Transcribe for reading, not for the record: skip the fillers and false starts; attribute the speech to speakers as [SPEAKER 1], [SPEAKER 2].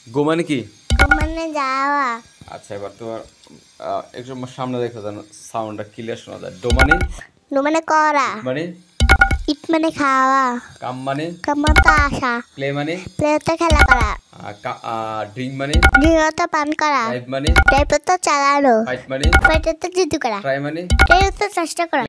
[SPEAKER 1] গো মানে কি?
[SPEAKER 2] গো মানে যাওয়া।
[SPEAKER 1] আচ্ছা এবার তোমার একটু সামনে দেখো যেন সাউন্ডটা ক্লিয়ার শোনা যায়। ডো মানে?
[SPEAKER 2] ডো মানে করা।
[SPEAKER 1] মানে?
[SPEAKER 2] ইট মানে খাওয়া।
[SPEAKER 1] কাম মানে?
[SPEAKER 2] কাম মানে আসা।
[SPEAKER 1] প্লে মানে?
[SPEAKER 2] প্লে হচ্ছে খেলা করা।
[SPEAKER 1] ড্রিঙ্ক মানে?
[SPEAKER 2] ড্রিঙ্ক হচ্ছে পান করা।
[SPEAKER 1] ড্রাইভ মানে?
[SPEAKER 2] ড্রাইভ হচ্ছে চালানো।
[SPEAKER 1] ফাইট মানে?
[SPEAKER 2] ফাইট হচ্ছে যুদ্ধ করা।
[SPEAKER 1] ট্রাই মানে?
[SPEAKER 2] ট্রাই হচ্ছে চেষ্টা করা।